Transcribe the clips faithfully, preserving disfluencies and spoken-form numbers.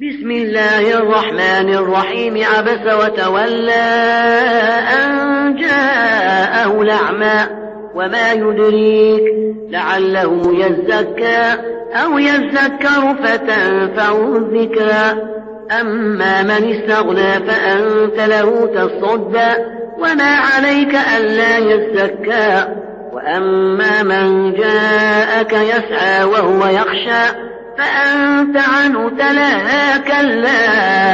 بسم الله الرحمن الرحيم. عبس وتولى أن جاءه الأعمى وما يدريك لعله يزكى أو يذكر فتنفعه الذكرى. أما من استغنى فأنت له تصدى وما عليك ألا يزكى. وأما من جاءك يسعى وهو يخشى فأنت عنه تلهى كلا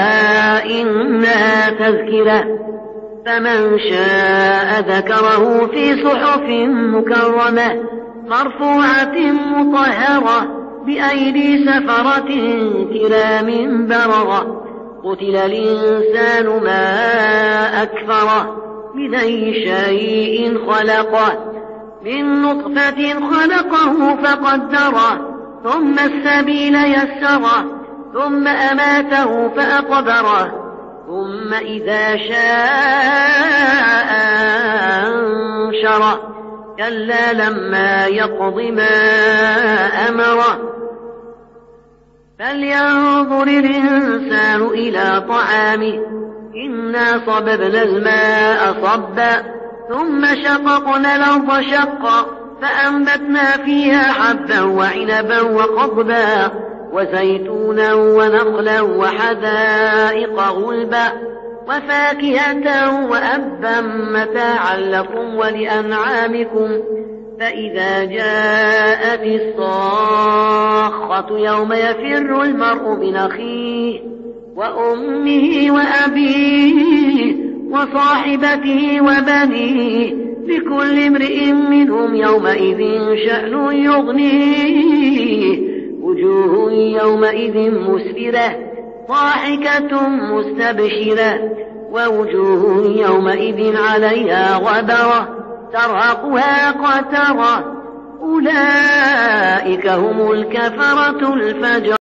إنها تذكرة. فمن شاء ذكره في صحف مكرمة مرفوعة مطهرة بأيدي سفرة كرام بررة. قتل الإنسان ما أكفره من أي شيء خلقه من نطفة خلقه فقدره ثم السبيل يسره ثم أماته فأقبره ثم إذا شاء أنشره كلا لما يقض ما أمره. فلينظر الإنسان إلى طعامه إنا صببنا الماء صبا ثم شققنا الأرض شقا فأنبتنا فيها حبا وعنبا وقضبا وزيتونا ونخلا وحدائق غلبا وفاكهة وأبا متاعا لكم ولأنعامكم. فإذا جاءت الصاخة يوم يفر المرء من أخيه وأمه وأبيه وصاحبته وبنيه لكل امرئ منهم يومئذ شأن يغنيه. وجوه يومئذ مسفرة ضاحكة مستبشرة ووجوه يومئذ عليها غبرة ترهقها قترة. أولئك هم الكفرة الفجرة.